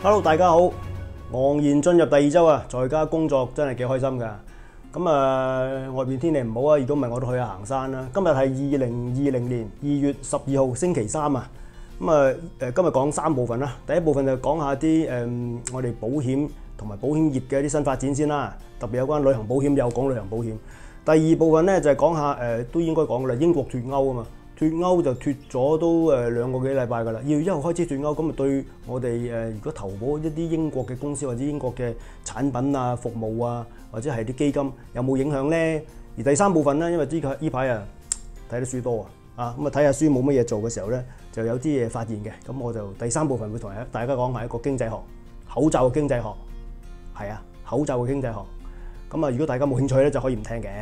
Hello， 大家好，昂然進入第二周啊，在家工作真係幾開心噶。咁外邊天氣唔好啊，如果唔係我都去下行山啦。今日係2020年2月12號星期三啊。今日講3部分啦。第一部分就講下啲我哋保險同埋保險業嘅一啲新發展先啦，特別有關旅行保險，有講旅行保險。第二部分咧就係講下都應該講噶啦，英國脫歐啊嘛。脫歐就脫咗都2個幾禮拜㗎啦，2月1號開始脫歐，咁啊對我哋如果投保一啲英國嘅公司或者英國嘅產品啊、服務啊，或者係啲基金有冇影響咧？而第三部分咧，因為呢排啊睇得書多啊，咁啊睇下書冇乜嘢做嘅時候咧，就有啲嘢發現嘅，咁我就第三部分會同大家講係一個經濟學，口罩嘅經濟學，係啊，口罩嘅經濟學。咁啊，如果大家冇興趣咧，就可以唔聽嘅。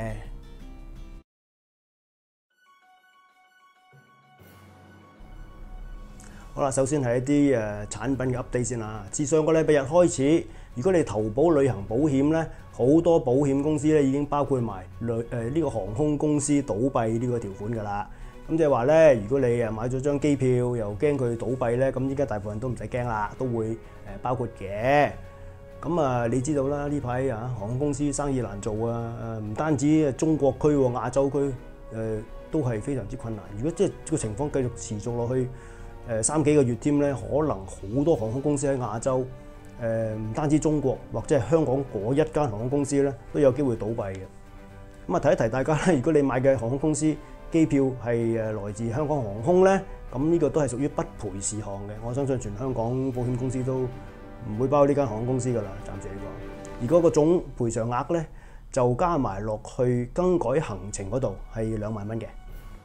好啦，首先係一啲產品嘅 update 先啦。自上個禮拜日開始，如果你投保旅行保險咧，好多保險公司咧已經包括埋呢個航空公司倒閉呢個條款㗎啦。咁即係話咧，如果你買咗張機票又驚佢倒閉咧，咁依家大部分都唔使驚啦，都會包括嘅。咁你知道啦，呢排航空公司生意難做啊，唔單止中國區喎，亞洲區都係非常之困難。如果即係個情況繼續持續落去3幾個月添咧，可能好多航空公司喺亞洲，唔單止中國或者係香港嗰一間航空公司咧，都有機會倒閉嘅。咁提一提大家咧，如果你買嘅航空公司機票係來自香港航空咧，咁呢個都係屬於不賠事項嘅。我相信全香港保險公司都唔會包呢間航空公司㗎啦，暫時嚟講。而嗰個總賠償額咧，就加埋落去更改行程嗰度係2萬蚊嘅。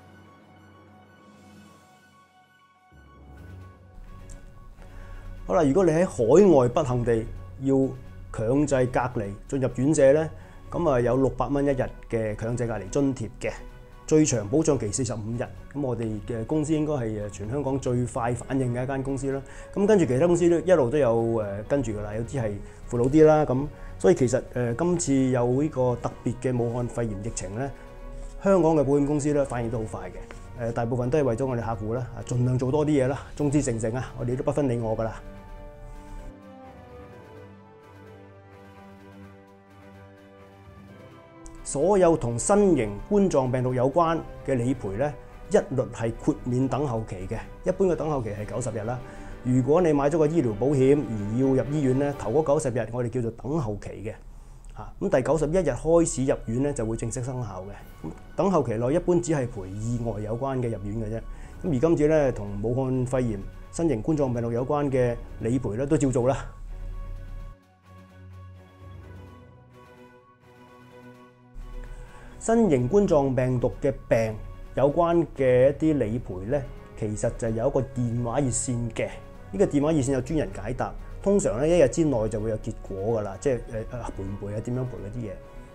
好啦，如果你喺海外不幸地要強制隔離進入院舍咧，咁有600蚊1日嘅強制隔離津貼嘅，最長保障期45日。咁我哋嘅公司應該係全香港最快反應嘅一間公司啦。咁跟住其他公司都一路都有跟住㗎啦，有啲係扶老啲啦。咁所以其實今次有呢個特別嘅武漢肺炎疫情咧，香港嘅保險公司咧反應都好快嘅。大部分都係為咗我哋客戶啦，盡量做多啲嘢啦，眾志成城啊，我哋都不分你我㗎啦。所有同新型冠狀病毒有關嘅理賠咧，一律係豁免等候期嘅。一般嘅等候期係90日啦。如果你買咗個醫療保險而要入醫院咧，頭嗰90日我哋叫做等候期嘅。咁第91日開始入院咧就會正式生效嘅。等候期內一般只係賠意外有關嘅入院嘅啫。咁而今次咧同武漢肺炎新型冠狀病毒有關嘅理賠咧都照做啦。新型冠狀病毒嘅病有關嘅一啲理賠咧，其實就有一個電話熱線嘅。呢個電話熱線有專人解答，通常咧1日之內就會有結果㗎啦，即係賠唔賠啊，點樣賠嗰啲嘢。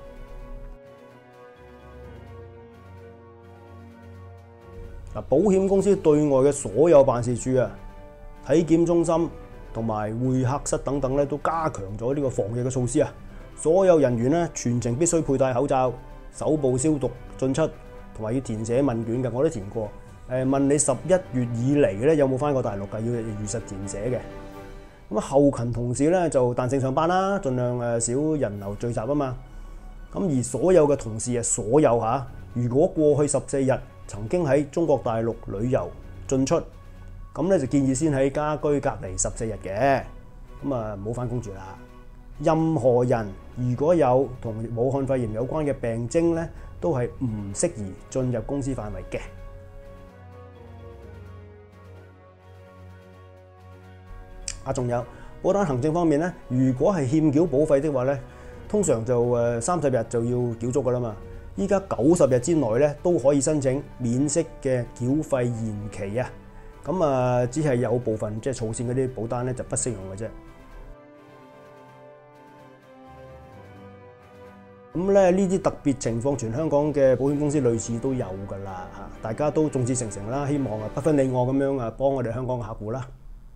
嗱，保險公司對外嘅所有辦事處啊、體檢中心同埋會客室等等咧，都加強咗呢個防疫嘅措施啊。所有人員咧全程必須佩戴口罩。手部消毒進出，同埋要填寫問卷嘅，我都填過。問你11月以嚟咧有冇返過大陸㗎？要如實填寫嘅。咁後勤同事咧就彈性上班啦，盡量少人流聚集啊嘛。咁而所有嘅同事所有如果過去14日曾經喺中國大陸旅遊進出，咁咧就建議先喺家居隔離14日嘅。咁唔好返工住啦。任何人如果有同武漢肺炎有關嘅病徵咧，都係唔適宜進入公司範圍嘅。仲有保單行政方面咧，如果係欠繳保費的話咧，通常就30日就要繳足㗎啦嘛。依家90日之內咧都可以申請免息嘅繳費延期啊。咁只係有部分即係儲線嗰啲保單咧就不適用嘅啫。咁咧呢啲特別情況，全香港嘅保險公司類似都有㗎啦嚇，大家都眾志成城啦，希望不分你我咁樣幫我哋香港嘅客戶啦。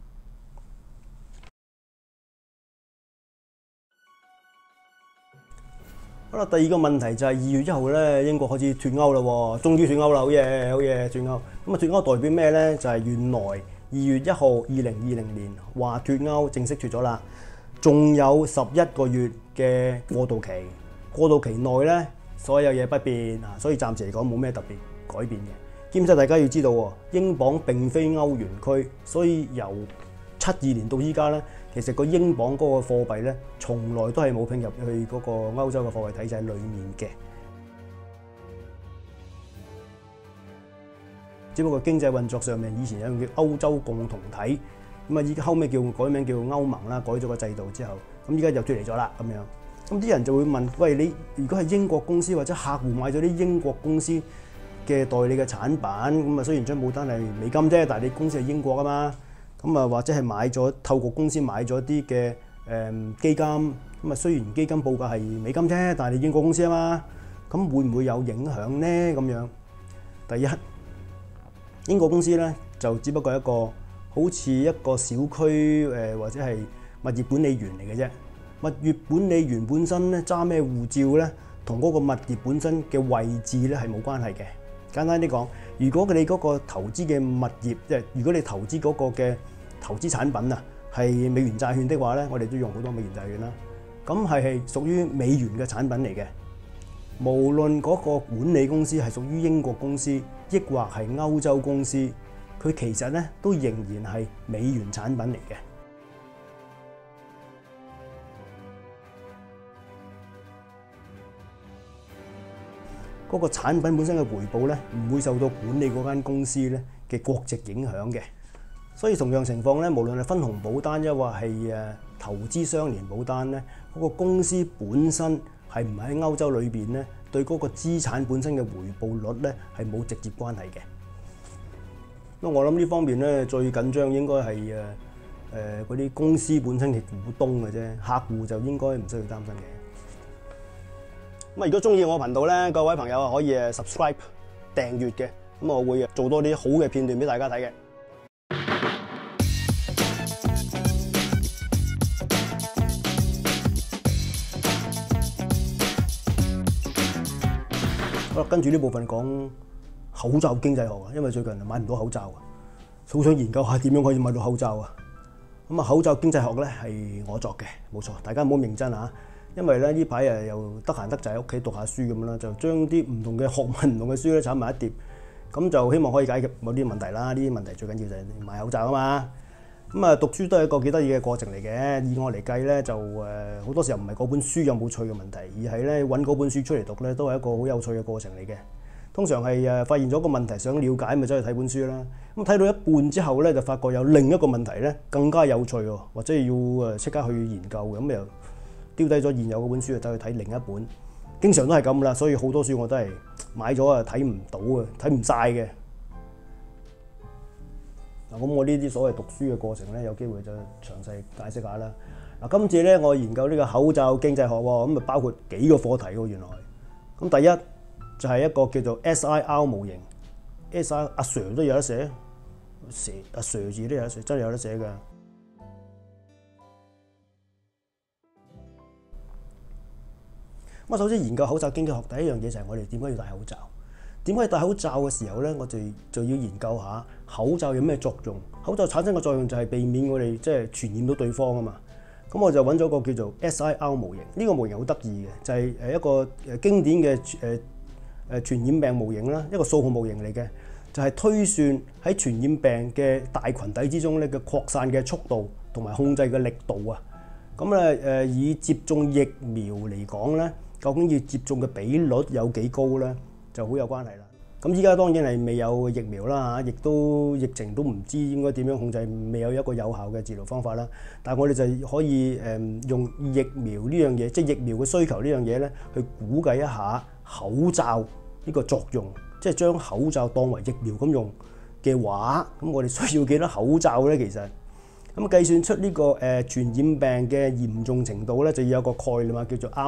好啦，第二個問題就係2月1號咧，英國開始脫歐啦喎，終於脫歐啦，好嘢好嘢脫歐。咁脫歐代表咩咧？就係原來 2月1號2020年話脫歐正式脫咗啦，仲有11個月嘅過渡期。過渡期內咧，所有嘢不變啊，所以暫時嚟講冇咩特別改變嘅。兼且大家要知道喎，英鎊並非歐元區，所以由72年到依家咧，其實個英鎊嗰個貨幣咧，從來都係冇併入去嗰個歐洲嘅貨幣體制裡面嘅。只不過經濟運作上面，以前有樣叫歐洲共同體，咁啊依家後尾改名叫歐盟啦，改咗個制度之後，咁依家就脫離咗啦咁樣。咁啲人就會問：喂，你如果係英國公司或者客戶買咗啲英國公司嘅代理嘅產品，咁啊雖然張保單係美金啫，但係你公司係英國啊嘛，咁啊或者係透過公司買咗啲嘅基金，咁啊雖然基金報價係美金啫，但係你英國公司啊嘛，咁會唔會有影響呢？咁樣第一。英國公司咧就只不過係一個好似一個小區或者係物業管理員嚟嘅啫。物業管理員本身咧揸咩護照咧，同嗰個物業本身嘅位置咧係冇關係嘅。簡單啲講，如果你嗰個投資嘅物業，即係如果你投資嗰個嘅投資產品啊係美元債券的話咧，我哋都用好多美元債券啦。咁係屬於美元嘅產品嚟嘅。無論嗰個管理公司係屬於英國公司，抑或係歐洲公司，佢其實咧都仍然係美元產品嚟嘅。嗰個產品本身嘅回報咧，唔會受到管理嗰間公司咧嘅國籍影響嘅。所以同樣情況咧，無論係分紅保單，抑或係投資相連保單咧，嗰個公司本身係唔喺歐洲裏邊咧，對嗰個資產本身嘅回報率咧係冇直接關係嘅。咁我諗呢方面咧最緊張應該係嗰啲公司本身嘅股東嘅啫，客戶就應該唔需要擔心嘅。咁如果中意我頻道咧，各位朋友可以subscribe 訂閱嘅，咁我會做多啲好嘅片段俾大家睇嘅。跟住呢部分講口罩經濟學啊，因為最近買唔到口罩啊，好想研究下點樣可以買到口罩啊。咁啊，口罩經濟學咧係我作嘅，冇錯，大家唔好認真啊。因為咧呢排又得閒得滯喺屋企讀下書咁啦，就將啲唔同嘅學問、唔同嘅書咧炒埋一碟，咁就希望可以解決某啲問題啦。呢啲問題最緊要就係買口罩啊嘛。咁啊，讀書都係一個幾得意嘅過程嚟嘅。以我嚟計咧，就好多時候唔係嗰本書有冇趣嘅問題，而係咧揾嗰本書出嚟讀咧，都係一個好有趣嘅過程嚟嘅。通常係發現咗個問題想了解，咪走去睇本書啦。咁睇到一半之後咧，就發覺有另一個問題咧更加有趣喎，或者要即刻去研究嘅，咁又丟低咗現有嗰本書，就走去睇另一本。經常都係咁啦，所以好多書我都係買咗啊，睇唔到啊，睇唔晒嘅。嗱，咁我呢啲所謂讀書嘅過程咧，有機會就詳細解釋下啦。嗱，今次咧我研究呢個口罩經濟學喎，咁啊包括幾個課題喎，原來。咁第一就係一個叫做 SIR 模型 ，SIR 阿 Sir 都有得寫，阿 Sir 字都有得寫，真係有得寫㗎。咁首先研究口罩經濟學，第一樣嘢就係我哋點解要戴口罩？點解戴口罩嘅時候咧，我哋就要研究下口罩有咩作用？口罩產生嘅作用就係避免我哋即係傳染到對方啊嘛。咁我就揾咗個叫做 SIR 模型，呢個模型好得意嘅，就係一個經典嘅傳染病模型啦，一個數學模型嚟嘅，就係推算喺傳染病嘅大群體之中咧嘅擴散嘅速度同埋控制嘅力度啊。咁咧以接種疫苗嚟講咧，究竟要接種嘅比率有幾高咧，就好有關係啦。咁依家當然係未有疫苗啦嚇，亦都疫情都唔知應該點樣控制，未有一個有效嘅治療方法啦。但係我哋就可以用疫苗呢樣嘢，即係疫苗嘅需求呢樣嘢咧，去估計一下口罩呢個作用，即係將口罩當為疫苗咁用嘅話，咁我哋需要幾多口罩咧？其實咁計算出呢個傳染病嘅嚴重程度咧，就要有個概念啊，叫做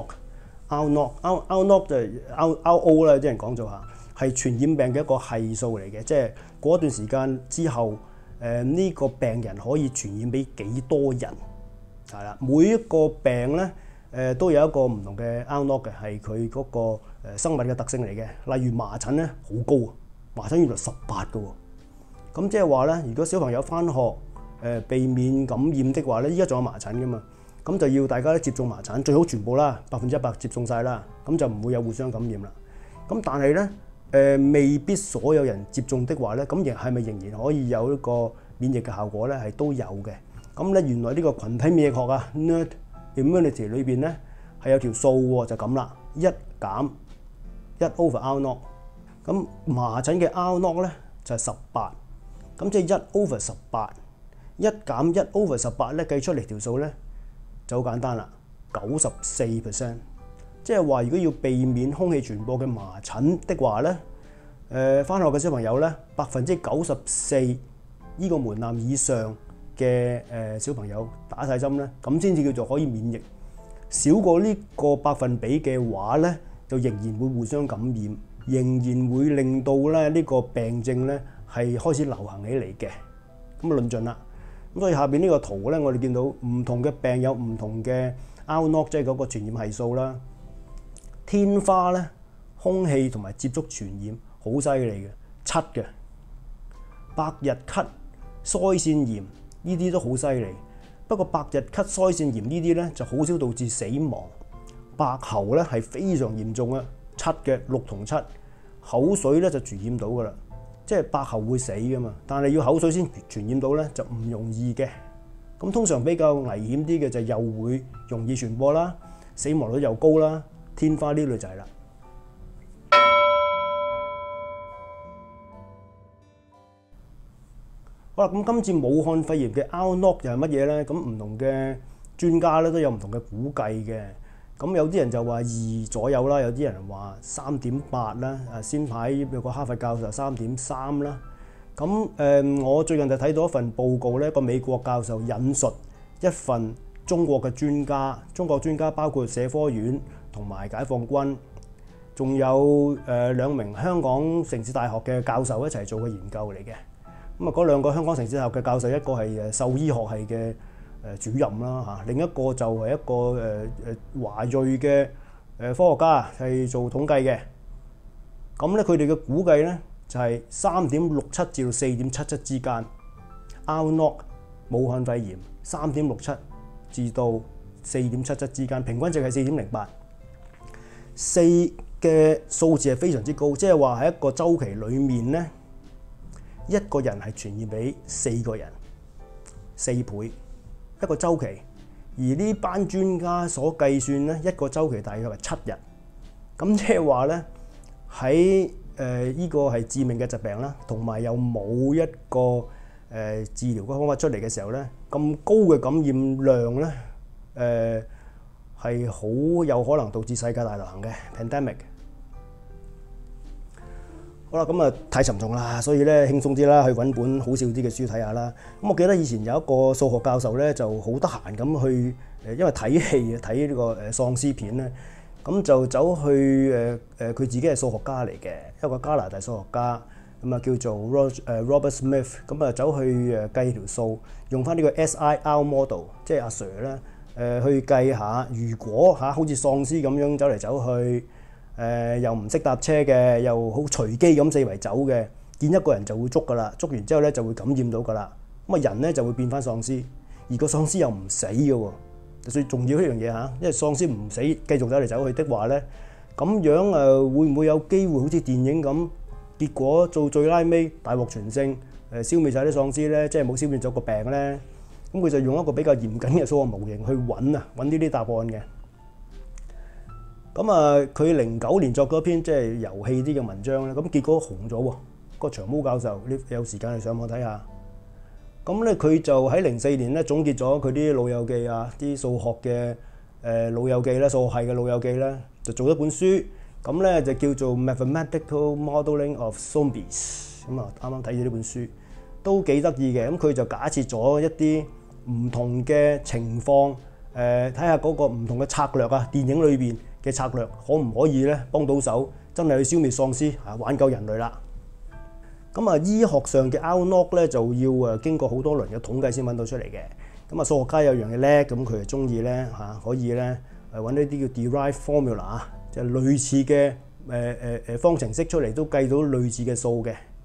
R0 就係 RO 啦，啲人講做下。係傳染病嘅一個係數嚟嘅，即係過一段時間之後，呢個病人可以傳染俾幾多人係啦。每一個病咧，都有一個唔同嘅 R0嘅，係佢嗰個生物嘅特性嚟嘅。例如麻疹咧好高啊，麻疹原來18嘅喎， 咁即係話咧，如果小朋友翻學避免感染的話咧，依家仲有麻疹噶嘛，咁就要大家咧接種麻疹，最好全部啦，100%接種晒啦，咁就唔會有互相感染啦。咁但係咧未必所有人接種的話咧，咁係咪仍然可以有一個免疫嘅效果咧？係都有嘅。咁咧原來呢個群體免疫學啊 ，herd immunity 裏邊咧係有條數喎，就咁啦，1 減1 over R naught。咁麻疹嘅 R naught咧就係18，咁即係1 over 18，1減1 over 18咧計出嚟條數咧就好簡單啦，94%。即係話，如果要避免空氣傳播嘅麻疹的話咧，返學嘅小朋友咧94%呢個門檻以上嘅小朋友打晒針咧，咁先至叫做可以免疫。少過呢個百分比嘅話咧，就仍然會互相感染，仍然會令到咧呢個病症咧係開始流行起嚟嘅。咁啊論盡啦。咁所以下邊呢個圖咧，我哋見到唔同嘅病有唔同嘅 R naught，即係嗰個傳染係數啦。天花咧，空氣同埋接觸傳染好犀利嘅，7嘅。百日咳、腮腺炎呢啲都好犀利。不過百日咳、腮腺炎呢啲咧就好少導致死亡。白喉咧係非常嚴重嘅，7嘅6同7。口水咧就傳染到噶啦，即係白喉會死噶嘛。但係要口水先傳染到咧就唔容易嘅。咁通常比較危險啲嘅就又會容易傳播啦，死亡率又高啦。天花呢類就係啦。好啦，咁今次武漢肺炎嘅 R naught 又係乜嘢咧？咁唔同嘅專家咧都有唔同嘅估計嘅。咁有啲人就話2左右啦，有啲人話3.8啦。先排有個哈佛教授3.3啦。咁我最近就睇到一份報告咧，個美國教授引述一份中國嘅專家，中國專家包括社科院同埋解放軍，仲有2名香港城市大學嘅教授一齊做嘅研究嚟嘅。咁啊，嗰2個香港城市大學嘅教授，一個係獸醫學系嘅主任啦嚇，另一個就係一個華裔嘅科學家，係做統計嘅。咁咧，佢哋嘅估計咧就係3.67至到4.77之間。R naught 武漢肺炎3.67至到4.77之間，平均值係4.08。4嘅數字係非常之高，即係話喺一個週期裡面咧，一個人係傳染俾4個人，4倍一個週期。而呢班專家所計算咧，一個週期大約係7日。咁即係話咧，喺呢個係致命嘅疾病啦，同埋又冇一個治療嘅方法出嚟嘅時候咧，咁高嘅感染量咧，係好有可能導致世界大流行嘅 pandemic。好啦，咁啊太沉重啦，所以咧輕鬆啲啦，去揾本好笑啲嘅書睇下啦。咁我記得以前有一個數學教授咧，就好得閒咁去因為睇戲睇呢個喪屍片咧，咁就走去佢自己係數學家嚟嘅，一個加拿大數學家，咁啊叫做 Robert Smith， 咁啊走去計條數，用翻呢個 SIR model， 即係阿 Sir 咧去計下，如果好似喪屍咁樣走嚟走去。又唔識搭車嘅，又好隨機咁四圍走嘅，見一個人就會捉噶啦，捉完之後咧就會感染到噶啦。咁啊人咧就會變翻喪屍，而個喪屍又唔死嘅喎，最重要一樣嘢嚇，因為喪屍唔死，繼續走嚟走去的話咧，咁樣會唔會有機會好似電影咁？結果做最拉尾大獲全勝，消滅晒啲喪屍咧，即係冇消滅咗個病咧。咁佢就用一個比較嚴謹嘅數學模型去揾呢啲答案嘅。咁啊，佢09年作咗篇即係遊戲啲嘅文章咧，咁結果紅咗喎。個長毛教授，你有時間去上網睇下。咁咧，佢就喺04年咧總結咗佢啲老友記啊，啲數學嘅老友記啦，數學系嘅老友記咧，就做一本書。咁咧就叫做 Mathematical Modeling of Zombies。咁啊，啱啱睇咗呢本書，都幾得意嘅。咁佢就假設咗一啲唔同嘅情況，睇下嗰個唔同嘅策略啊，電影裏邊嘅策略可唔可以咧幫到手，真係去消滅喪屍挽救人類啦。咁啊，醫學上嘅 R naught 咧就要經過好多輪嘅統計先揾到出嚟嘅。咁啊，數學家有樣嘢叻，咁佢就中意咧可以咧揾呢啲叫 derive formula 就係類似嘅方程式出嚟，都計到類似嘅數嘅。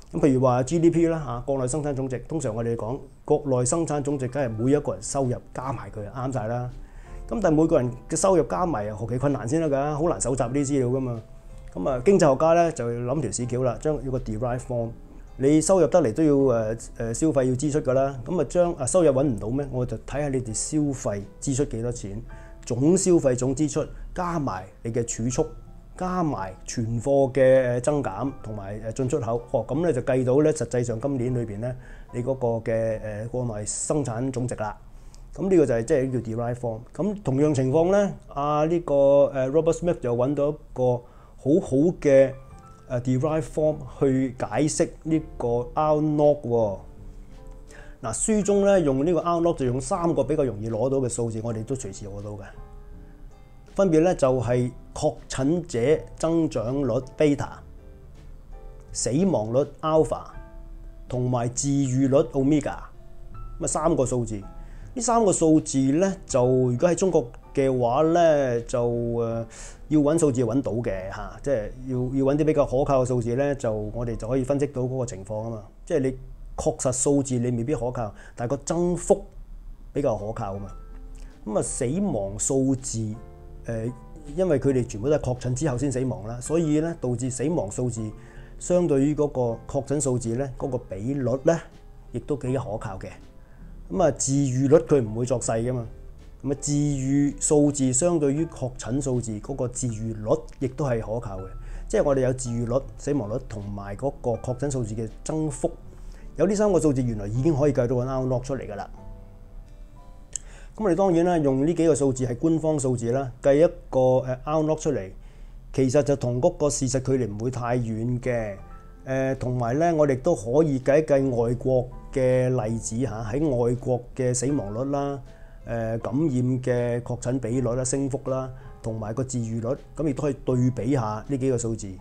咁譬如話 GDP 啦嚇，國內生產總值，通常我哋講國內生產總值，梗係每一個人收入加埋佢啱晒啦。咁但係每個人嘅收入加埋何其困難先得㗎，好難搜集呢啲資料㗎嘛。咁啊，經濟學家咧就諗條屎橋啦，將要個 derive form， 你收入得嚟都要消費要支出㗎啦。咁啊將收入揾唔到咩？我就睇下你哋消費支出幾多錢，總消費總支出加埋你嘅儲蓄，加埋存貨嘅增減同埋進出口，咁咧就計到咧實際上今年裏邊咧你嗰個嘅國內生產總值啦。咁呢個就係即係叫 derive form。咁同樣情況咧，呢個Robert Smith 就揾到一個好好嘅derive form 去解釋呢個 R0 喎。嗱，書中咧用呢個 R0 就用3個比較容易攞到嘅數字，我哋都隨時攞到嘅。分別咧就係確診者增長率 beta、死亡率 alpha 同埋治癒率 omega， 咁3個數字。呢3個數字咧就如果喺中國嘅話咧就要揾數字揾到嘅嚇，即係要揾啲比較可靠嘅數字咧，就我哋就可以分析到嗰個情況啊嘛。即係你確實數字你未必可靠，但係個增幅比較可靠啊嘛。咁啊死亡數字因為佢哋全部都係確診之後先死亡啦，所以咧導致死亡數字相對於嗰個確診數字咧嗰個比率咧亦都幾可靠嘅。咁啊治癒率佢唔會作勢噶嘛，咁啊治癒數字相對於確診數字嗰個治癒率亦都係可靠嘅，即係我哋有治癒率、死亡率同埋嗰個確診數字嘅增幅，有呢3個數字原來已經可以計到個 R0 出嚟噶啦。咁我哋當然啦，用呢幾個數字係官方數字啦，計一個R0 出嚟，其實就同嗰個事實距離唔會太遠嘅。同埋咧，我哋都可以計一計外國嘅例子嚇，喺外國嘅死亡率啦、感染嘅確診比率啦、升幅啦，同埋個治癒率，咁亦都可以對比下呢幾個數字。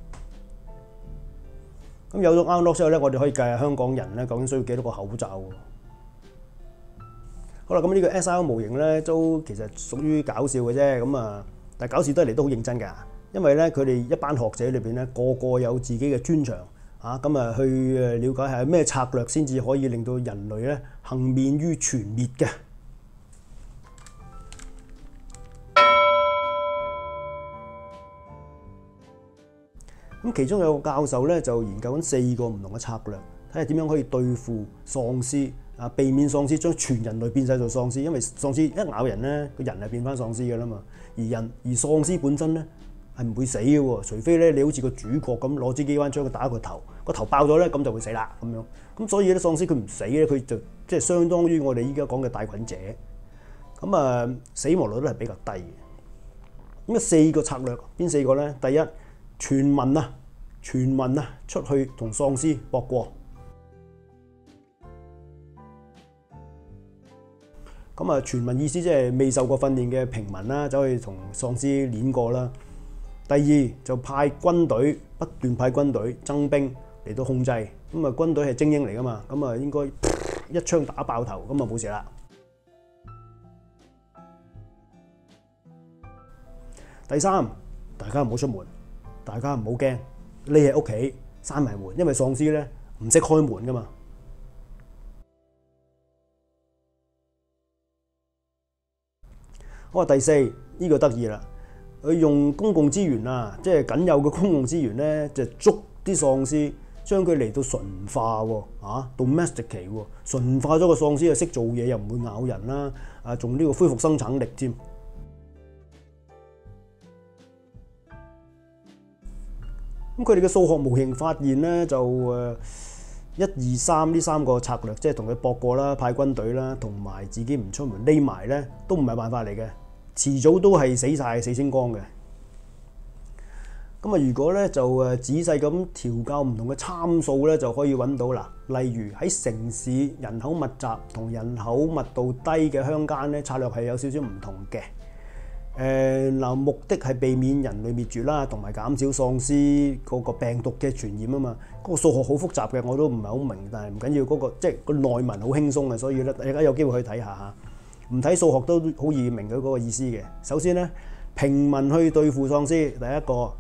咁有咗 R0 之後咧，我哋可以計下香港人咧究竟需要幾多個口罩喎。好啦，咁呢個 SIO 模型咧都其實屬於搞笑嘅啫，咁但係搞笑得嚟都好認真㗎。因為咧，佢哋一班學者裏邊咧，個個有自己嘅專長嚇，咁去了解下咩策略先至可以令到人類咧幸免於全滅嘅。咁其中有個教授咧就研究緊4個唔同嘅策略，睇下點樣可以對付喪屍啊，避免喪屍將全人類變晒做喪屍。因為喪屍一咬人咧，個人係變翻喪屍㗎啦嘛，而喪屍本身咧係唔會死嘅喎，除非咧你好似個主角咁攞支機關槍佢打個頭爆咗咧，咁就會死啦咁樣。咁所以咧喪屍佢唔死咧，佢就即係相當於我哋依家講嘅帶菌者。咁死亡率都係比較低嘅。咁4個策略邊4個咧？第一，全民出去同喪屍搏過。咁全民意思即係未受過訓練嘅平民啦，走去同喪屍練過啦。第二就派軍隊，不斷派軍隊增兵嚟到控制。咁軍隊係精英嚟㗎嘛，咁應該一槍打爆頭，咁冇事啦。第三，大家唔好出門，大家唔好驚，匿喺屋企閂埋門，因為喪屍咧唔識開門㗎嘛。好啊，第四呢個得意啦。佢用公共資源啊，即係僅有嘅公共資源咧，就捉啲喪屍，將佢嚟到馴化喎，domesticate喎，馴化咗個喪屍就識做嘢，又唔會咬人啦，仲呢個恢復生產力添。咁佢哋嘅數學模型發現咧，就1、2、3呢3個策略，即係同佢搏過啦，派軍隊啦，同埋自己唔出門匿埋咧，都唔係辦法嚟嘅。遲早都係死晒死清光嘅。咁如果咧就仔細咁調校唔同嘅參數咧，就可以揾到啦。例如喺城市人口密集同人口密度低嘅鄉間咧，策略係有少少唔同嘅。目的係避免人類滅絕啦，同埋減少喪屍嗰個病毒嘅傳染啊嘛。嗰個數學好複雜嘅，我都唔係好明，但係唔緊要。嗰個即係個內文好輕鬆嘅，所以咧大家有機會去睇下嚇。唔睇數學都好易明佢嗰個意思嘅。首先咧，平民去對付喪屍，第一個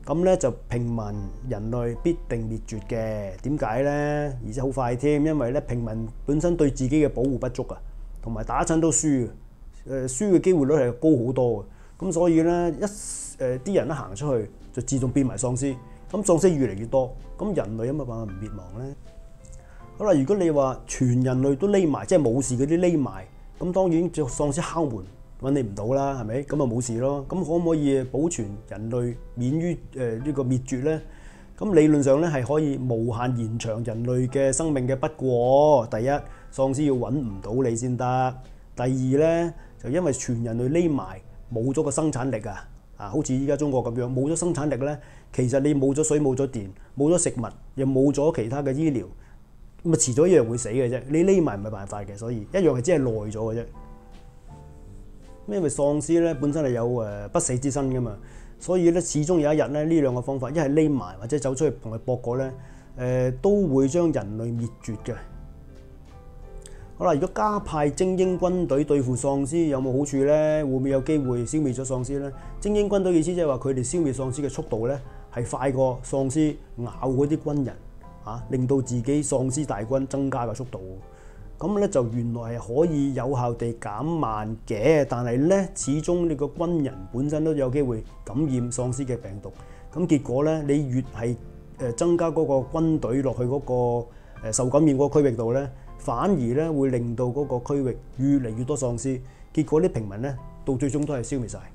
咁咧就平民人類必定滅絕嘅。點解咧？而且好快添，因為咧平民本身對自己嘅保護不足啊，同埋打親都輸嘅，輸嘅機會率係高好多嘅。咁所以咧啲人一行出去就自動變埋喪屍，咁喪屍越嚟越多，咁人類有乜辦法唔滅亡咧？好啦，如果你話全人類都匿埋，即係冇事嗰啲匿埋，咁當然就喪屍敲門揾你唔到啦，係咪？咁啊冇事咯。咁可唔可以保存人類免於呢個滅絕咧？咁理論上咧係可以無限延長人類嘅生命嘅。不過第一，喪屍要揾唔到你先得；第二咧就因為全人類匿埋，冇咗個生產力啊！好似依家中國咁樣，冇咗生產力咧，其實你冇咗水、冇咗電、冇咗食物，又冇咗其他嘅醫療，咁啊遲早一樣會死嘅啫。你匿埋唔係辦法嘅，所以一樣係只係耐咗嘅啫。因為喪屍咧本身係有不死之身噶嘛，所以咧始終有一日咧呢兩個方法，一係匿埋或者走出去同佢搏過咧，都會將人類滅絕嘅。好啦，如果加派精英軍隊對付喪屍有冇好處咧？會唔會有機會消滅咗喪屍咧？精英軍隊意思即係話佢哋消滅喪屍嘅速度咧係快過喪屍咬嗰啲軍人令到自己喪屍大軍增加嘅速度。咁咧就原來係可以有效地減慢嘅，但係咧始終你個軍人本身都有機會感染喪屍嘅病毒。咁結果咧，你越係增加嗰個軍隊落去嗰個受感染嗰個區域度咧，反而咧會令到嗰個區域越嚟越多喪屍。結果啲平民咧到最終都係消滅晒。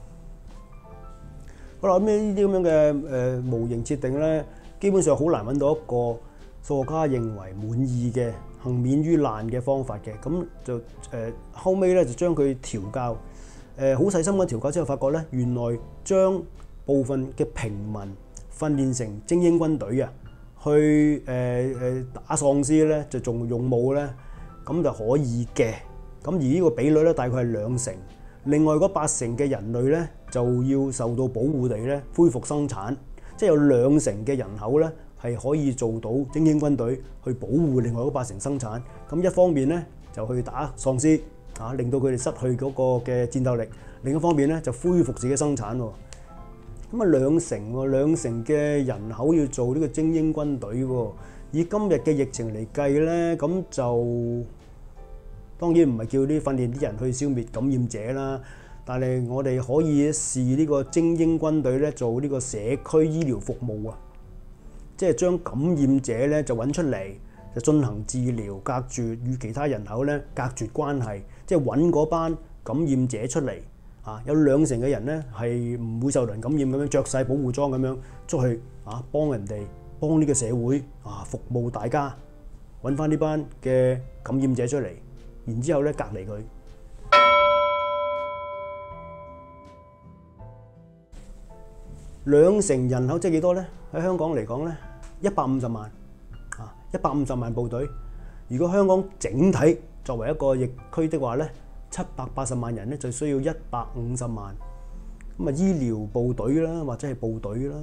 好啦，咁呢啲咁樣嘅模型設定咧，基本上好難揾到一個科學家認為滿意嘅幸免於難嘅方法嘅。咁就後尾咧就將佢調教，好細心咁調教之後，發覺咧原來將部分嘅平民訓練成精英軍隊啊，去打喪屍咧就仲用武咧，咁就可以嘅。咁而呢個比率咧大概係2成，另外嗰8成嘅人類咧就要受到保護地咧恢復生產，即係有2成嘅人口咧係可以做到精英軍隊去保護另外嗰8成生產。咁一方面咧就去打喪屍令到佢哋失去嗰個嘅戰鬥力；另一方面咧就恢復自己生產喎。咁啊2成嘅人口要做呢個精英軍隊喎。以今日嘅疫情嚟計咧，咁就當然唔係叫啲訓練啲人去消滅感染者啦，但係我哋可以視呢個精英軍隊咧做呢個社區醫療服務啊，即係將感染者咧就揾出嚟，就進行治療，隔絕與其他人口咧隔絕關係，即係揾嗰班感染者出嚟有2成嘅人咧係唔會受人感染咁樣，着晒保護裝咁樣出去幫人哋，幫呢個社會服務大家，揾翻呢班嘅感染者出嚟，然之後咧隔離佢。2成人口即係幾多咧？喺香港嚟講咧，150萬150萬部隊。如果香港整體作為一個疫區的話咧，780萬人咧就需要150萬。咁醫療部隊啦，或者係部隊啦。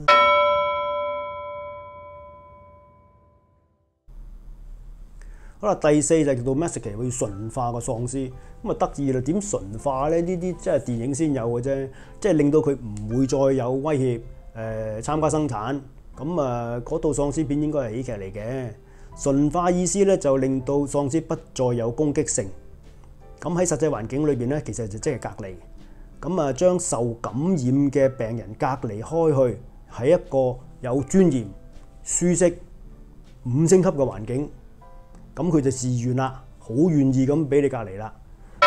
好啦，第4就叫做 domesticate， 要馴化個喪屍。咁啊得意啦，點馴化咧？呢啲真係電影先有嘅啫，即係令到佢唔會再有威脅參加生產。咁嗰套喪屍片應該係喜劇嚟嘅。馴化意思咧就令到喪屍不再有攻擊性。咁喺實際環境裏邊咧，其實就即係隔離。咁將受感染嘅病人隔離開去，喺一個有尊嚴、舒適、5星級嘅環境。咁佢就自願啦，好願意咁俾你隔離啦。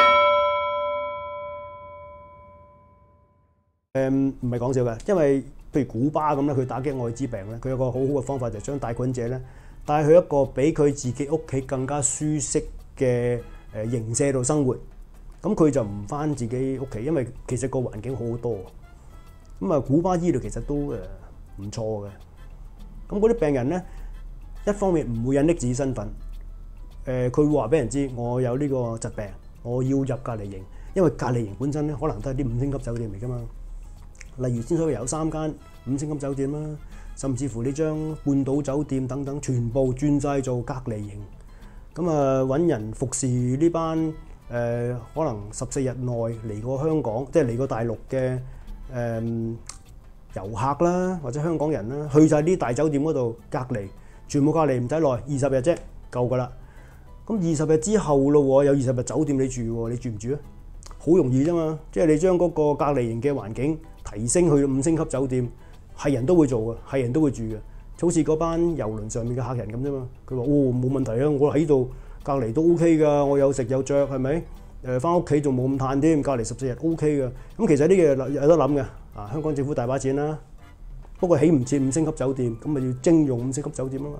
唔係講笑嘅，因為譬如古巴咁咧，佢打擊愛滋病咧，佢有個好好嘅方法，就係將帶菌者咧帶去一個比佢自己屋企更加舒適嘅營舍度生活。咁佢就唔返自己屋企，因為其實個環境好好多。咁古巴醫療其實都唔錯嘅。咁嗰啲病人咧，一方面唔會隱匿自己身份。佢會話俾人知，我有呢個疾病，我要入隔離營，因為隔離營本身咧可能都係啲5星級酒店嚟㗎嘛。例如先所謂有3間5星級酒店啦，甚至乎你將半島酒店等等全部轉晒做隔離營。咁揾人服侍呢班可能14日內嚟過香港，即係嚟過大陸嘅遊客啦或者香港人啦，去晒啲大酒店嗰度隔離，全部隔離唔使耐，20日啫，夠㗎啦。咁20日之後咯，有20日酒店你住喎，你住唔住啊？好容易啫嘛，即係你將嗰個隔離營嘅環境提升去5星級酒店，係人都會做嘅，係人都會住嘅。好似嗰班郵輪上面嘅客人咁啫嘛，佢話冇問題啊，我喺度隔離都 OK 㗎，我有食有着係咪？翻屋企仲冇咁嘆添，隔離14日 OK 㗎。咁其實呢個有得諗嘅，香港政府大把錢啦，不過起唔切5星級酒店，咁咪要徵用5星級酒店啊嘛。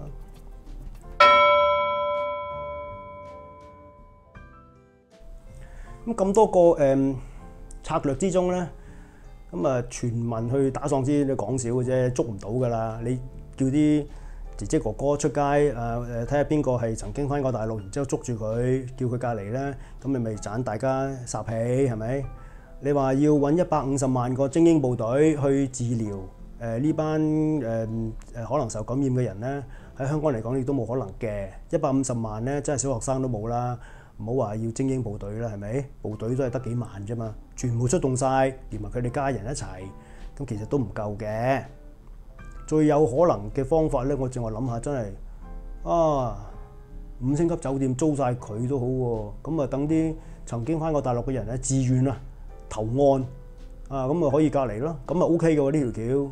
咁多個策略之中咧，咁全民去打喪屍，你講少嘅啫，捉唔到㗎啦。你叫啲姐姐哥哥出街睇下邊個係曾經返過大陸，然之後捉住佢，叫佢隔離咧，咁你咪盞大家霎氣係咪？你話要揾150萬個精英部隊去治療呢班可能受感染嘅人咧，喺香港嚟講亦都冇可能嘅。150萬咧，真係小學生都冇啦。唔好話要精英部隊啦，係咪？部隊都係得幾萬啫嘛，全部出動晒，連埋佢哋家人一齊，咁其實都唔夠嘅。最有可能嘅方法咧，我正話諗下，真係5星級酒店租晒佢都好喎。咁啊，等啲曾經返過大陸嘅人咧，自願投案咁啊可以隔離咯，咁啊 OK 嘅喎呢條橋。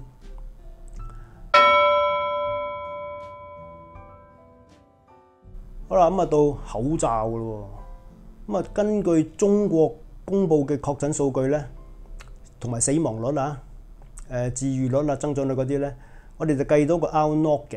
好啦，咁啊到口罩咯。咁啊，根據中國公布嘅確診數據咧，同埋死亡率治愈率增長率嗰啲咧，我哋就計到個 R0嘅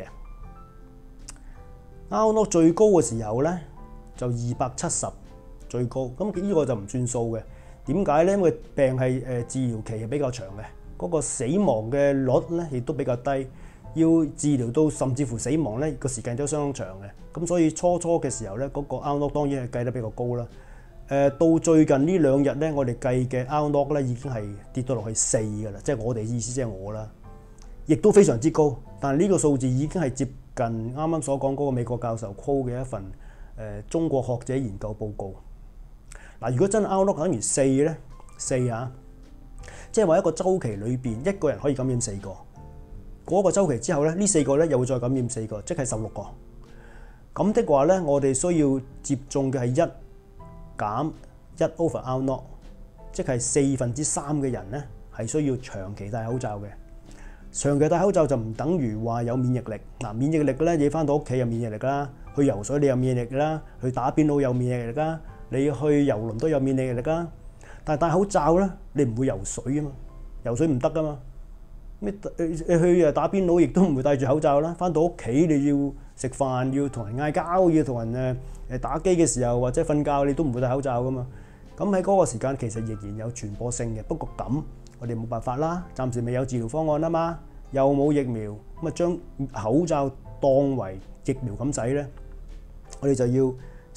R0最高嘅時候咧就270最高，咁呢個就唔算數嘅。點解咧？因為病係治療期係比較長嘅，嗰個死亡嘅率咧亦都比較低。要治療到甚至乎死亡咧，個時間都相當長嘅。咁所以初嘅時候咧，嗰個 R0當然係計得比較高啦。到最近呢2日咧，我哋計嘅 R0咧已經係跌到落去4㗎啦，即係我哋意思即係我啦，亦都非常之高。但係呢個數字已經係接近啱啱所講嗰個美國教授 quote 嘅一份中國學者研究報告。嗱，如果真係 R0等於4咧，4即係話一個週期裏邊一個人可以感染4個。嗰個週期之後咧，呢4個咧又會再感染4個，即係16個。咁的話咧，我哋需要接種嘅係1減1 over R0，即係3/4嘅人咧係需要長期戴口罩嘅。長期戴口罩就唔等於話有免疫力。嗱，免疫力咧，你翻到屋企有免疫力啦，去游水你有免疫力啦，去打邊爐有免疫力啦，你去遊輪都有免疫力啦。但係戴口罩咧，你唔會游水啊嘛，游水唔得噶嘛。你去打邊爐亦都唔會戴住口罩啦。翻到屋企你要食飯，要同人嗌交，要同人打機嘅時候或者瞓覺，你都唔會戴口罩噶嘛。咁喺嗰個時間其實仍然有傳播性嘅。不過咁我哋冇辦法啦，暫時未有治療方案啊嘛，又冇疫苗，咁啊將口罩當為疫苗咁使咧，我哋就要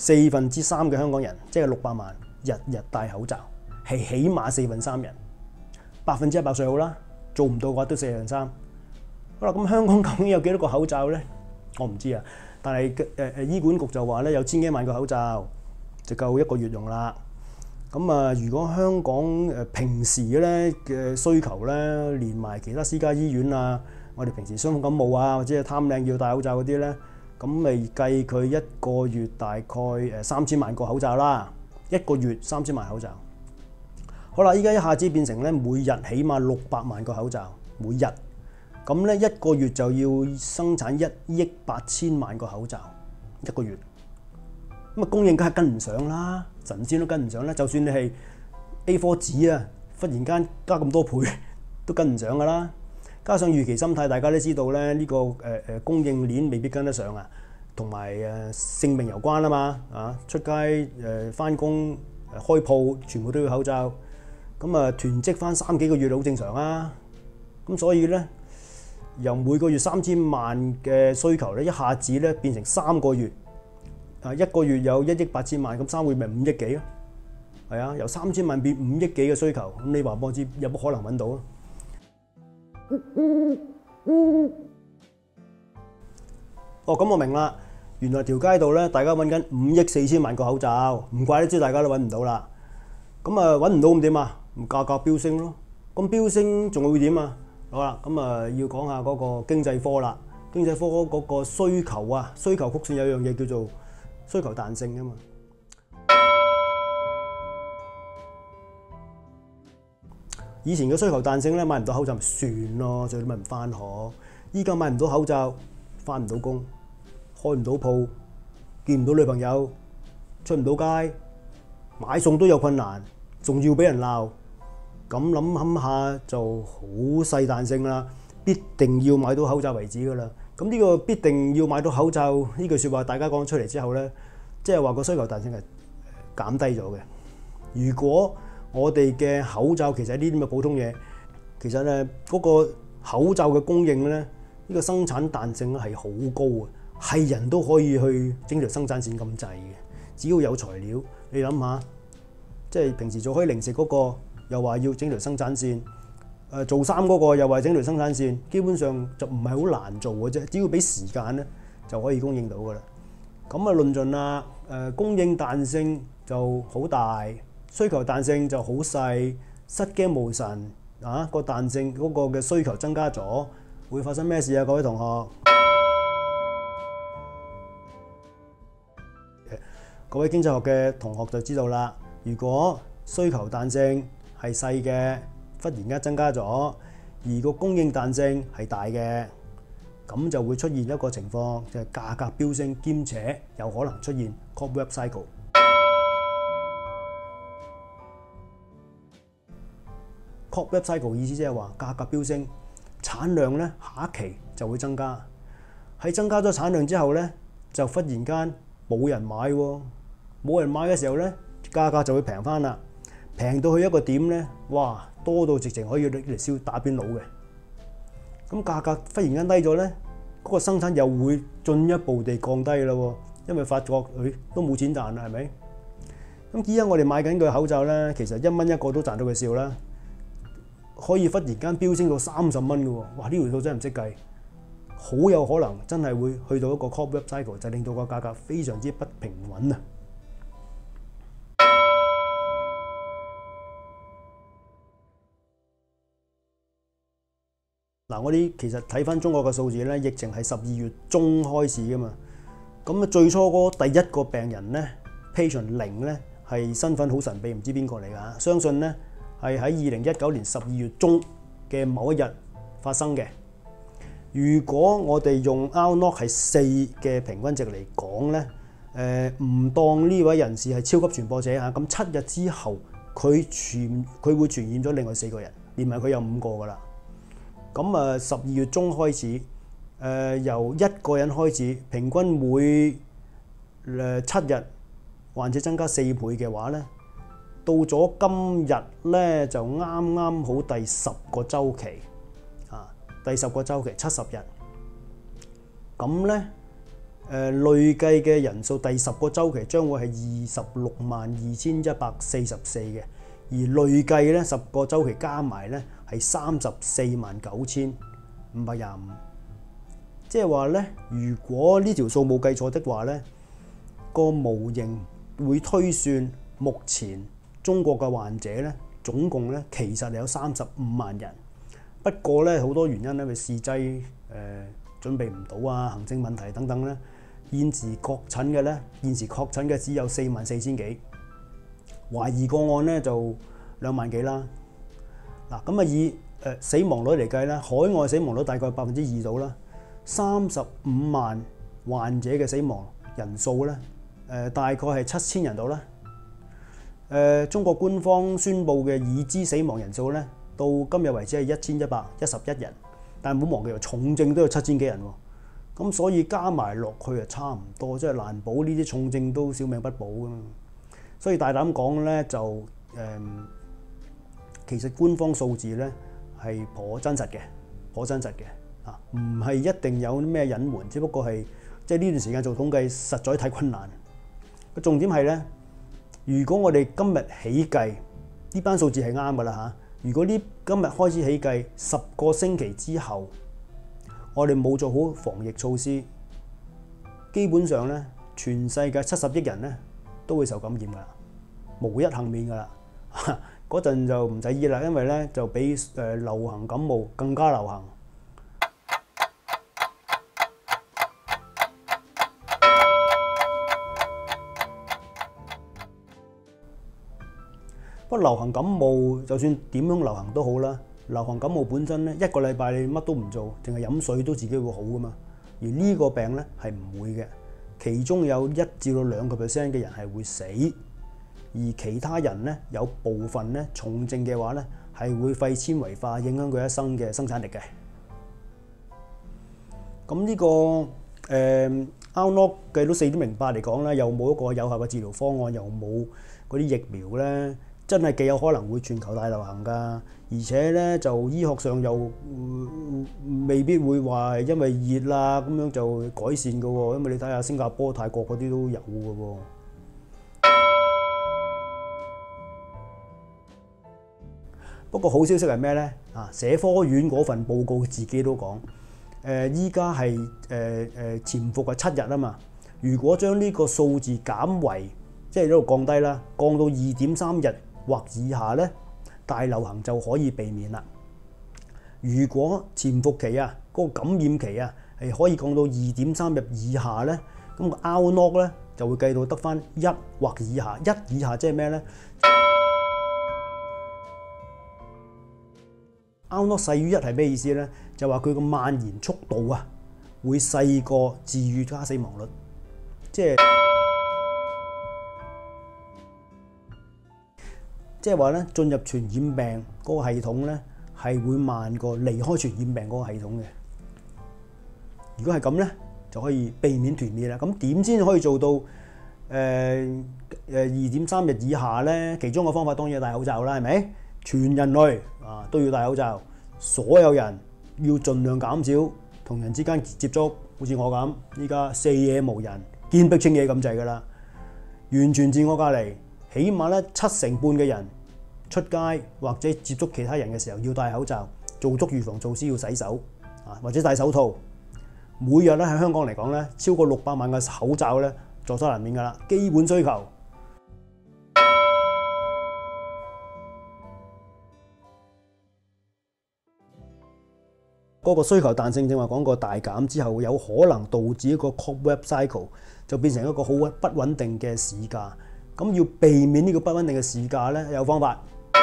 3/4嘅香港人，即係600萬，日日戴口罩，係起碼3/4人，100%最好啦。做唔到嘅話都4/3。好啦，咁香港究竟有幾多個口罩咧？我唔知啊。但係醫管局就話咧有千幾萬個口罩，就夠1個月用啦。咁啊，如果香港平時咧嘅需求咧，連埋其他私家醫院啊，我哋平時傷風感冒啊，或者係貪靚要戴口罩嗰啲咧，咁咪計佢1個月大概3000萬個口罩啦。1個月3000萬口罩。好啦，依家一下子變成咧每日起碼600萬個口罩，每日咁咧1個月就要生產1億8千萬個口罩1個月，咁啊供應梗係跟唔上啦，神仙都跟唔上啦。就算你係 A4 紙啊，忽然間加咁多倍都跟唔上噶啦。加上預期心態，大家都知道咧，呢個供應鏈未必跟得上啊，同埋性命有關啊嘛，出街返工開鋪全部都要口罩。咁啊，囤積翻3幾個月好正常啊。咁所以咧，由每個月3000萬嘅需求咧，一下子咧變成3個月，1個月有1億8千萬，咁3個月咪5億幾咯？係啊，由3000萬變5億幾嘅需求，咁你話我知有冇可能揾到啊？咁我明啦，原來條街度咧，大家揾緊5億4千萬個口罩，唔怪得知大家都揾唔到啦。咁啊揾唔到咁點啊？價格飆升咯，咁飆升仲會點啊？ 好啦，咁要講下嗰個經濟科啦。經濟科嗰個需求啊，需求曲線有樣嘢叫做需求彈性啊嘛。以前嘅需求彈性咧，買唔到口罩咪算咯，最多咪唔返學。依家買唔到口罩，返唔到工，開唔到鋪，見唔到女朋友，出唔到街，買餸都有困難，仲要俾人鬧。咁諗下就好細彈性啦，必定要買到口罩為止噶啦。咁呢個必定要買到口罩呢句説話，大家講出嚟之後咧，即係話個需求彈性係減低咗嘅。如果我哋嘅口罩其實呢啲咁嘅普通嘢，其實咧嗰個口罩嘅供應咧，呢個生產彈性咧係好高嘅，係人都可以去整條生產線咁滯嘅，只要有材料。你諗下，即係平時做開零食嗰個，又話要整條生產線，做衫嗰個又話整條生產線，基本上就唔係好難做嘅啫，只要俾時間咧就可以供應到噶啦。咁啊論盡啦，供應彈性就好大，需求彈性就好細，失驚無神啊！個彈性嗰個嘅需求增加咗，會發生咩事啊？各位同學，各位經濟學嘅同學就知道啦。如果需求彈性係細嘅，忽然間增加咗，而個供應彈性係大嘅，咁就會出現一個情況，就係價格飆升，兼且有可能出現 cobweb cycle。cobweb cycle 意思即係話價格飆升，產量咧下一期就會增加。喺增加咗產量之後咧，就忽然間冇人買喎，冇人買嘅時候咧，價格就會平翻啦。平到去一個點咧，哇，多到直情可以拎嚟燒打邊爐嘅。咁價格忽然間低咗咧，嗰個生產又會進一步地降低啦喎，因為發覺都冇錢賺啦，係咪？咁依家我哋買緊嘅口罩咧，其實1蚊一個都賺到佢笑啦，可以忽然間飆升到30蚊嘅喎，哇！呢條數真係唔識計，好有可能真係會去到一個 cobweb cycle，就令到個價格非常之不平穩啊！嗱，我哋其實睇翻中國嘅數字咧，疫情係12月中開始噶嘛。咁啊，最初嗰第一個病人咧 ，patient 0咧，係身份好神秘，唔知邊個嚟㗎。相信咧係喺2019年12月中嘅某一日發生嘅。如果我哋用 R0係4嘅平均值嚟講咧，唔當呢位人士係超級傳播者嚇，咁7日之後佢會傳染咗另外4個人，連埋佢有5個㗎啦。咁啊，12月中開始，由1個人開始，平均每7日患者增加4倍嘅話咧，到咗今日咧就啱啱好第10個週期啊，第10個週期70日。咁咧累計嘅人數第10個週期將會係262144嘅，而累計咧10個週期加埋咧係349525，即係話咧，如果呢條數冇計錯的話咧，個模型會推算目前中國嘅患者咧總共咧其實有35萬人，不過咧好多原因咧，佢試劑準備唔到啊，行政問題等等咧，現時確診嘅只有44000幾，懷疑個案咧就2萬幾啦。嗱，咁啊以死亡率嚟計咧，海外死亡率大概2%到啦，35萬患者嘅死亡人數咧，大概係7000人到啦。中國官方宣布嘅已知死亡人數咧，到今日為止係1111人，但係唔好忘記重症都有7000幾人喎。咁所以加埋落去啊，差唔多，即係難保呢啲重症都小命不保㗎嘛。所以大膽講咧，就其實官方數字咧係頗真實嘅啊，唔係一定有咩隱瞞，只不過係即係呢段時間做統計實在太困難。個重點係咧，如果我哋今日起計，呢班數字係啱㗎啦嚇。如果今日開始起計10個星期之後，我哋冇做好防疫措施，基本上咧全世界70億人咧都會受感染㗎啦，無一幸免㗎啦。 嗰陣就唔使醫啦，因為咧就比流行感冒更加流行。不過流行感冒就算點樣流行都好啦，流行感冒本身咧一個禮拜你乜都唔做，淨係飲水都自己會好噶嘛。而呢個病咧係唔會嘅，其中有1至到2% 嘅人係會死，而其他人咧有部分咧重症嘅話咧係會肺纖維化，影響佢一生嘅生產力嘅。咁呢個Outlook 計到4點08嚟講咧，又冇一個有效嘅治療方案，又冇嗰啲疫苗咧。真係極有可能會全球大流行㗎，而且咧就醫學上又未必會話因為熱啦咁樣就改善㗎喎，因為你睇下新加坡、泰國嗰啲都有㗎喎。不過好消息係咩咧？社科院嗰份報告自己都講，依家係潛伏係7日啊嘛。如果將呢個數字減為即係喺度降低啦，降到2.3日。或以下咧，大流行就可以避免啦。如果潛伏期嗰個感染期係可以降到2.3日以下咧，咁個 R0 咧就會計到得返1或以下。1以下即係咩咧？R0 細於1係咩意思咧？就話佢個蔓延速度會細過治癒加死亡率，即係話咧，進入傳染病嗰個系統咧，係會慢過離開傳染病嗰個系統嘅。如果係咁咧，就可以避免團滅啦。咁點先可以做到2.3日以下咧？其中個方法當然係戴口罩啦，係咪？全人類都要戴口罩，所有人要盡量減少同人之間接觸，好似我咁，依家四野無人，堅壁清野咁滯㗎啦，完全自我隔離。起碼咧70%半嘅人出街或者接觸其他人嘅時候要戴口罩，做足預防措施，要洗手或者戴手套。每日咧喺香港嚟講咧，超過600萬嘅口罩咧，在所難免㗎啦，基本需求。嗰個需求彈性正話講過大減之後，有可能導致一個 cobweb cycle， 就變成一個好不穩定嘅市價。咁要避免呢個不穩定嘅市價咧，有方法。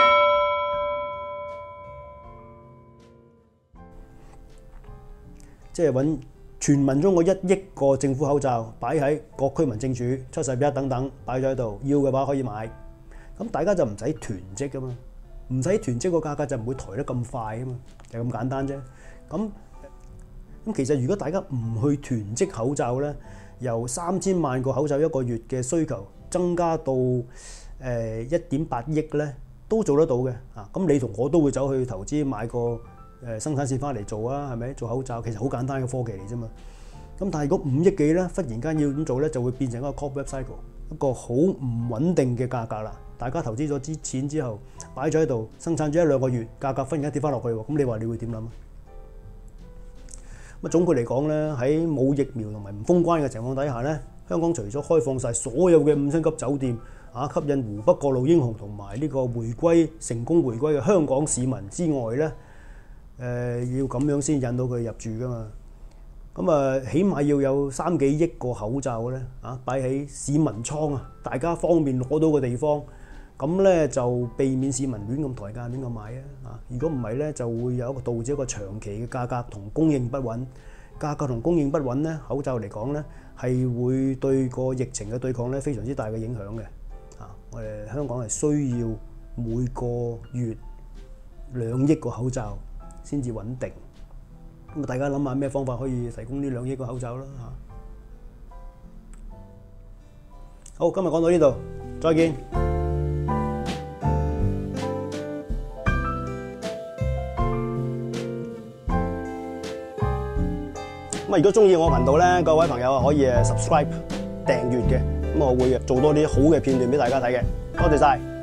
即係揾全民中個1億個政府口罩擺喺各區民政處、71等等擺咗喺度，要嘅話可以買。咁大家就唔使囤積㗎嘛，唔使囤積個價格就唔會抬得咁快啊嘛，就咁簡單啫。咁其實如果大家唔去囤積口罩咧，由3000萬個口罩一個月嘅需求增加到1.8億咧，都做得到嘅。咁你同我都會走去投資買個生產線翻嚟做係咪？做口罩其實好簡單嘅科技嚟啫嘛。咁但係如果5億幾咧，忽然間要咁做咧，就會變成一個 cobweb cycle， 一個好唔穩定嘅價格啦。大家投資咗啲錢之後擺咗喺度，生產咗1-2個月，價格忽然間跌翻落去喎。咁你話你會點諗？咁總括嚟講咧，喺冇疫苗同埋唔封關嘅情況底下咧，香港除咗開放晒所有嘅5星級酒店吸引湖北各路英雄同埋呢個成功回歸嘅香港市民之外咧，要咁樣先引到佢入住噶嘛。咁起碼要有3幾億個口罩咧擺喺市民倉大家方便攞到嘅地方。咁咧就避免市民亂咁抬價、亂咁買如果唔係咧，就會有一個導致一個長期嘅價格同供應不穩。價格同供應不穩咧，口罩嚟講咧，係會對個疫情嘅對抗咧非常之大嘅影響嘅。我哋香港係需要每個月2億個口罩先至穩定。咁大家諗下咩方法可以提供呢2億個口罩啦好，今日講到呢度，再見。如果中意我頻道咧，各位朋友可以subscribe 訂閱嘅，咁我會做多啲好嘅片段俾大家睇嘅。多謝晒。